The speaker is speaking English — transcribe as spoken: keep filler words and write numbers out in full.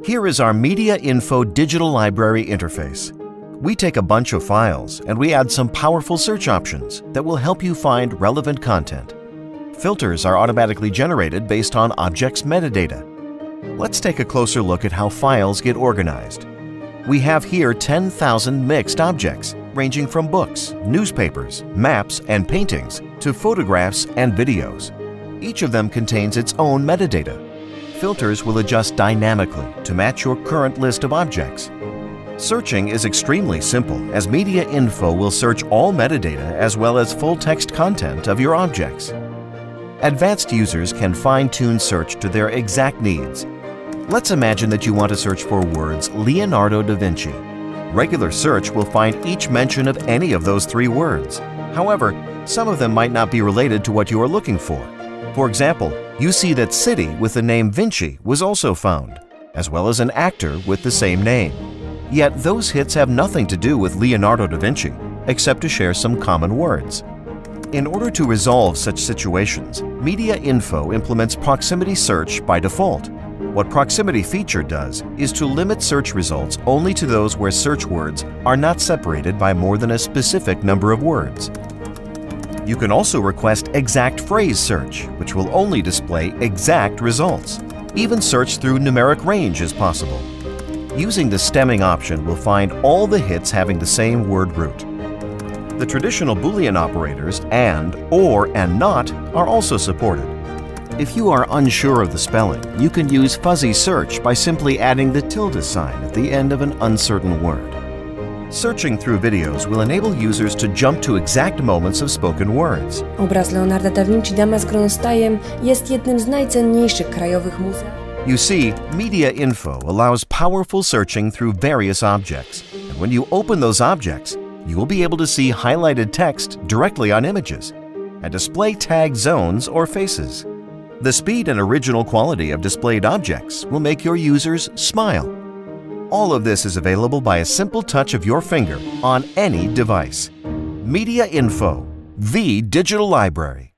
Here is our MediaINFO digital library interface. We take a bunch of files and we add some powerful search options that will help you find relevant content. Filters are automatically generated based on objects' metadata. Let's take a closer look at how files get organized. We have here ten thousand mixed objects, ranging from books, newspapers, maps, and paintings to photographs and videos. Each of them contains its own metadata. Filters will adjust dynamically to match your current list of objects. Searching is extremely simple, as MediaINFO will search all metadata as well as full-text content of your objects. Advanced users can fine-tune search to their exact needs. Let's imagine that you want to search for words Leonardo da Vinci. Regular search will find each mention of any of those three words. However, some of them might not be related to what you are looking for. For example, you see that city with the name Vinci was also found, as well as an actor with the same name. Yet those hits have nothing to do with Leonardo da Vinci, except to share some common words. In order to resolve such situations, MediaINFO implements proximity search by default. What proximity feature does is to limit search results only to those where search words are not separated by more than a specific number of words. You can also request exact phrase search, which will only display exact results. Even search through numeric range is possible. Using the stemming option will find all the hits having the same word root. The traditional Boolean operators and, or, and not are also supported. If you are unsure of the spelling, you can use fuzzy search by simply adding the tilde sign at the end of an uncertain word. Searching through videos will enable users to jump to exact moments of spoken words. Obraz Leonarda da Vinci Dama z Kronstajem jest jednym z najcenniejszych krajowych muzeów. You see, MediaINFO allows powerful searching through various objects, and when you open those objects, you will be able to see highlighted text directly on images and display tag zones or faces. The speed and original quality of displayed objects will make your users smile. All of this is available by a simple touch of your finger on any device. MediaINFO, the digital library.